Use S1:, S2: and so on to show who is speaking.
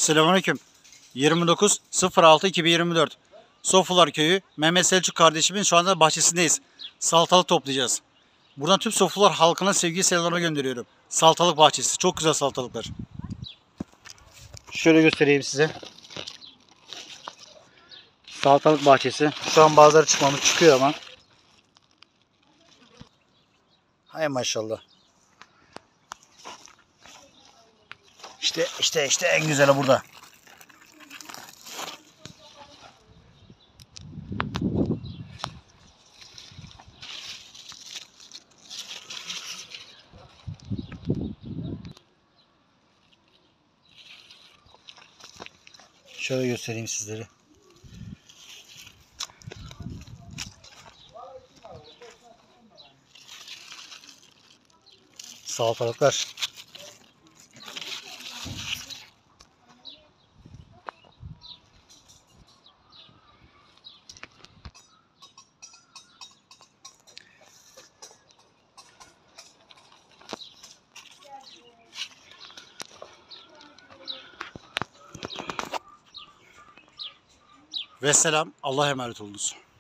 S1: Selamünaleyküm. 29.06.2024 Sofular Köyü Mehmet Selçuk kardeşimin şu anda bahçesindeyiz. Salatalık toplayacağız. Buradan tüm Sofular halkına sevgi selamlarımı gönderiyorum. Salatalık bahçesi. Çok güzel salatalıklar. Şöyle göstereyim size. Salatalık bahçesi. Şu an bazıları çıkmamış, çıkıyor ama. Hay maşallah. İşte en güzeli burada. Şöyle göstereyim sizlere. Salatalıklar. Ve selam. Allah'a emanet olunuz.